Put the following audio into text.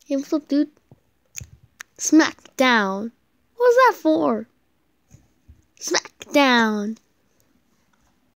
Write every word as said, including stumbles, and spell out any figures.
Hey, what's up, dude? Smack down. What was that for? Smack down.